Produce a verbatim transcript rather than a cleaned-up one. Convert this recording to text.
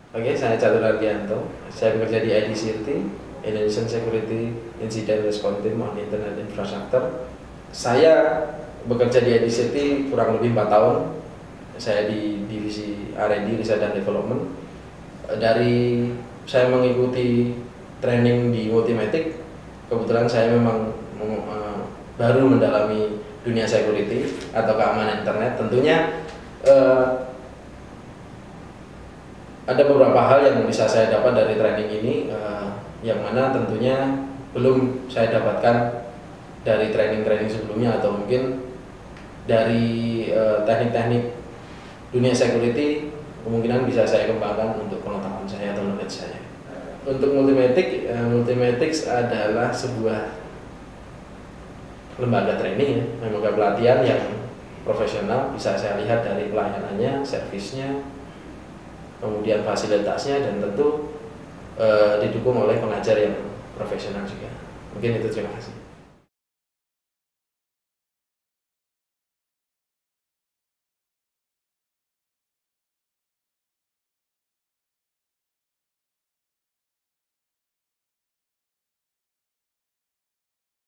Oke, saya Catur Ardianto. Saya bekerja di I D C I R T, Indonesian Security Incident Response Team on Internet Infrastructure. Saya bekerja di I D C I R T kurang lebih empat tahun. Saya di divisi R and D, Research dan Development. Dari saya mengikuti training di Multimatic, kebetulan saya memang uh, baru mendalami dunia security atau keamanan internet. Tentunya uh, ada beberapa hal yang bisa saya dapat dari training ini, uh, yang mana tentunya belum saya dapatkan dari training-training sebelumnya, atau mungkin dari teknik-teknik uh, dunia security kemungkinan bisa saya kembangkan untuk pengetahuan saya atau knowledge saya. Untuk Multimatic, uh, Multimatics adalah sebuah lembaga training, ya, lembaga pelatihan yang profesional. Bisa saya lihat dari pelayanannya, servisnya, kemudian fasilitasnya, dan tentu e, didukung oleh pengajar yang profesional juga. Mungkin itu, terima kasih.